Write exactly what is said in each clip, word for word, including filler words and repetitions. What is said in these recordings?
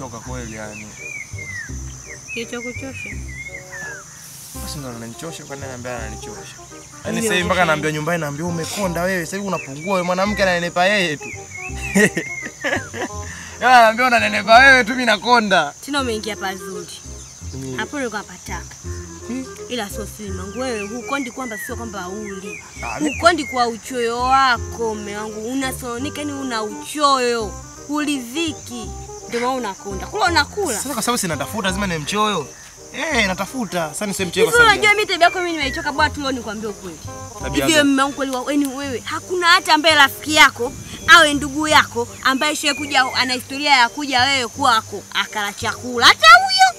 nimechoka kweli yani. Kicho kuchosha. Basi ndo ananichosha kwa nini ananiambia ananichosha. Yaani sasa hivi mpaka naambia nyumbani naambia umekonda wewe. Sasa hivi unapungua wewe mwanamke ananenepa yeye tu. Yeye anaambia unanenepa wewe tu mimi nakonda. Tena umeingia pazuri. Mm. Hapo ndio kapataka. Hmm. Ila sio sima wewe hukondi kwamba sio kwamba uli. Hukondi kwa uchoyo wako mume wangu. Unasonika ni una uchoyo. Uliziki. Ndio maana unakonda. Kula unakula. Sasa kwa sababu sina tafuta lazima ni mchoyo. Eh, natafuta. Sasa nisemcheko sasa. Unajua mimi tabia yako mimi nimeichoka bwana tu leo nikwambie ukweli. Hivi mume wangu kweli wewe wewe hakuna hata ambaye rafiki yako awe ndugu yako ambaye shehe kuja ana historia ya kuja wewe kwako akala chakula. Hata huyo.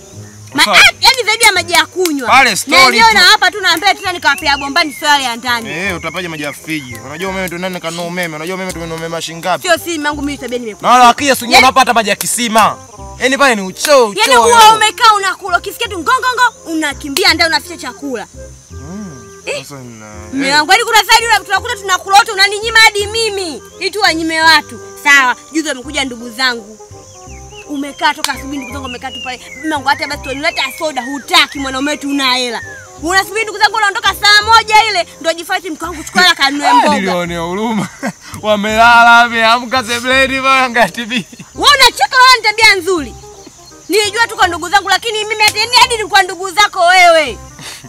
Ma yaani zaidi ya maji ya kunywa. Pale story. Na hapa tu naambia tena nikawapea bombani swali ya ndani. Eh, utapaje maji ya friji? Unajua umeme tu nani kanao umeme? Unajua umeme tumenunua umeme shingapi? Sio si mangu mimi tabia nimekuja. Na wala akia sunyama hapa hata maji ya kisima. Yaani pale ni uchoo uchoo. Yaani huwa umekaa unakula ukisikia tu ngongongo unakimbia ndani unaficha chakula. Mm. Sasa nina. Mimi wangu hadi kuna zaidi tunakuta tunakula wote unaninyima hadi mimi. Ili tu wanyime watu. Sawa, juzi wamekuja ndugu zangu. Umekaa toka asubuhi ndugu zangu umekaa tu pale. Mimi wangu hata basi tunaleta soda hutaki mwanaume wetu una hela. Unasubiri ndugu zangu wanaondoka saa moja ile ndio jifaiti mko wangu chukua kanunue mboga. Nilionea huruma. Wamelala wameamka sebleni wanga T V. Wewe unacheka wewe ni tabia nzuri. Nilijua tu kwa ndugu zangu lakini mimi hadi ni kwa ndugu zako wewe.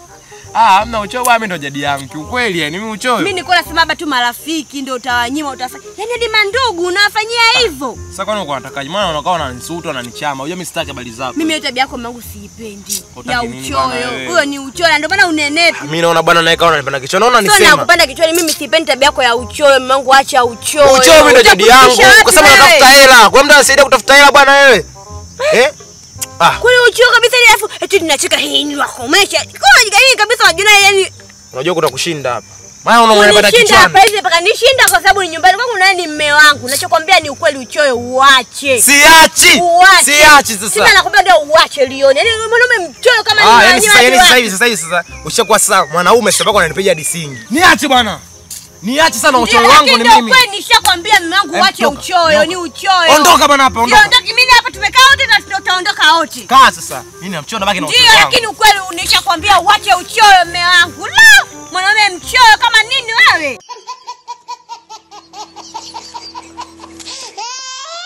Ah, hamna uchoyo mimi ndo jadi yangu. Kiukweli yani mimi uchoyo. Mimi niko nasema bado marafiki ndio utawanyima utafanya. Yaani hadi mandugu unawafanyia hivyo. Sasa kwani uko unatakaje? Maana unakaa unanisuta unanichama. Unajua mimi sitaki habari zako. Mimi hiyo tabia yako mangu siipendi. Ya uchoyo. Huyo ni uchoyo ndio maana unenepa. Mimi naona bwana naye kaona anapenda kichwa. Naona nisema. Sio nakupanda kichwani mimi sipendi tabia yako ya uchoyo. Mangu acha uchoyo. Uchoyo mimi ndo jadi yangu. Kwa sababu natafuta hela. Kwa muda anasaidia kutafuta hela bwana wewe. Eh? Ah. Kule uchoyo kabisa ile afu eti ninacheka hii ni wakomesha. Kwa jigani kabisa wajuna yani. Unajua kuna kushinda hapa. Maana unaona bada kichwani. Nishinda hapa hivi paka nishinda kwa sababu ni nyumbani kwangu naye ni mume wangu. Ninachokwambia ni ukweli uchoyo uache. Siachi. Siachi sasa. Sina nakwambia ndio uache lione. Yaani mwanaume mchoyo kama ni ah, yani sasa yani sasa hivi sasa hivi sasa ushakuwa sasa mwanaume sasa bako ananipiga disingi. Niache bwana. Niache sana uchoyo wangu ni mimi. Ndio nishakwambia mume wangu uache uchoyo, ni uchoyo. Ondoka bwana hapa, ondoka. Ondoka mimi hapa tumekaa wote na tutaondoka wote. Kaa sasa. Mimi namchona baki na uchoyo. Ndio lakini ukweli nishakwambia uache uchoyo mume wangu. La! Mwanaume mchoyo kama nini wewe?